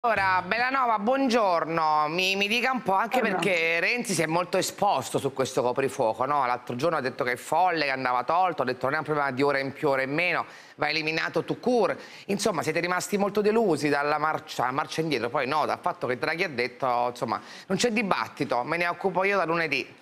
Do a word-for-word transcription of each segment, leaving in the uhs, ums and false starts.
Allora, Bellanova, buongiorno. Mi, mi dica un po', anche perché Renzi si è molto esposto su questo coprifuoco, no? L'altro giorno ha detto che è folle, che andava tolto, ha detto non è un problema di ore in più, ore in meno, va eliminato tout court. Insomma, siete rimasti molto delusi dalla marcia, marcia indietro, poi no, dal fatto che Draghi ha detto, insomma, non c'è dibattito, me ne occupo io da lunedì.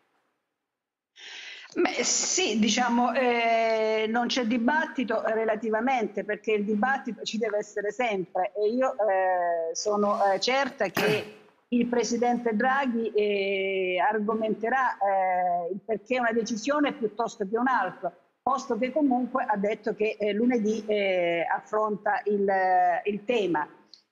Beh, sì, diciamo, eh, non c'è dibattito relativamente perché il dibattito ci deve essere sempre e io eh, sono eh, certa che il Presidente Draghi eh, argomenterà eh, il perché una decisione piuttosto che un'altra, posto che comunque ha detto che eh, lunedì eh, affronta il, il tema.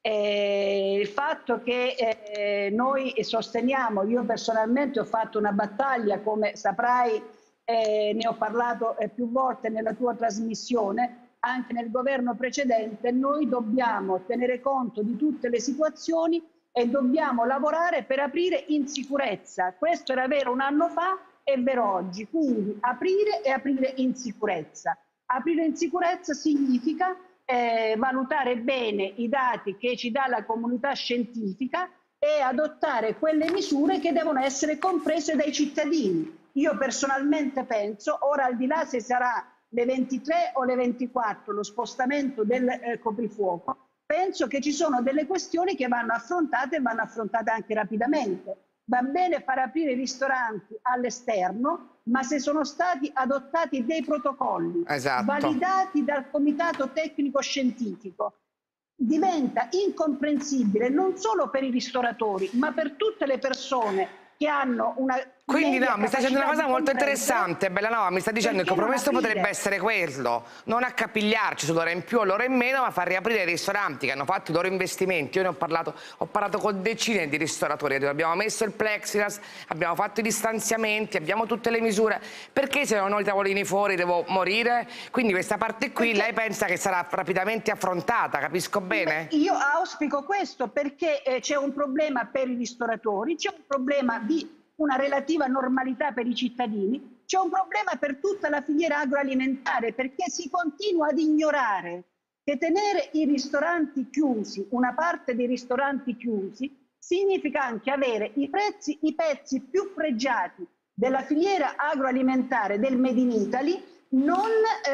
Eh, il fatto che eh, noi sosteniamo, io personalmente ho fatto una battaglia, come saprai, eh, ne ho parlato eh, più volte nella tua trasmissione, anche nel governo precedente, noi dobbiamo tenere conto di tutte le situazioni e dobbiamo lavorare per aprire in sicurezza. Questo era vero un anno fa, è vero oggi, quindi aprire e aprire in sicurezza. Aprire in sicurezza significa eh, valutare bene i dati che ci dà la comunità scientifica e adottare quelle misure che devono essere comprese dai cittadini. Io personalmente penso, ora al di là se sarà le ventitré o le ventiquattro lo spostamento del eh, coprifuoco, penso che ci sono delle questioni che vanno affrontate e vanno affrontate anche rapidamente. Va bene far aprire i ristoranti all'esterno, ma se sono stati adottati dei protocolli Esatto. validati dal Comitato Tecnico Scientifico, diventa incomprensibile non solo per i ristoratori, ma per tutte le persone che hanno una... Quindi no, mi sta dicendo una cosa molto interessante, Bellanova, mi sta dicendo che il compromesso potrebbe essere quello, non accapigliarci sull'ora in più o l'ora in meno, ma far riaprire i ristoranti che hanno fatto i loro investimenti. Io ne ho parlato, ho parlato con decine di ristoratori, abbiamo messo il plexiglass, abbiamo fatto i distanziamenti, abbiamo tutte le misure, perché se non ho i tavolini fuori devo morire? Quindi questa parte qui perché... lei pensa che sarà rapidamente affrontata, capisco bene? Beh, io auspico questo perché eh, c'è un problema per i ristoratori, c'è un problema di una relativa normalità per i cittadini, c'è un problema per tutta la filiera agroalimentare perché si continua ad ignorare che tenere i ristoranti chiusi, una parte dei ristoranti chiusi, significa anche avere i prezzi, i pezzi più pregiati della filiera agroalimentare del Made in Italy non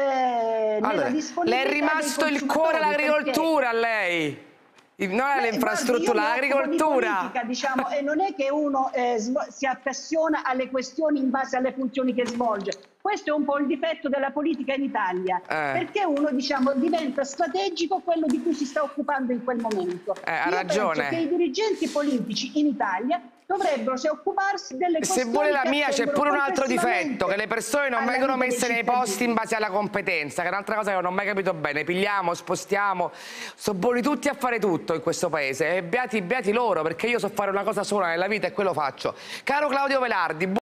eh, allora, nella disponibilità. Le è rimasto il cuore all'agricoltura a lei? Non è l'infrastruttura, l'agricoltura. Diciamo, e non è che uno eh, si appassiona alle questioni in base alle funzioni che svolge. Questo è un po' il difetto della politica in Italia, eh. perché uno diciamo, diventa strategico quello di cui si sta occupando in quel momento. Eh, ha Io ragione. penso che i dirigenti politici in Italia dovrebbero se occuparsi delle questioni. Se vuole la mia c'è pure un altro difetto, che le persone non vengono messe nei posti in base alla competenza, che è un'altra cosa che non ho mai capito bene. Pigliamo, spostiamo, sono buoni tutti a fare tutto in questo paese e beati, beati loro, perché io so fare una cosa sola nella vita e quello faccio. Caro Claudio Velardi,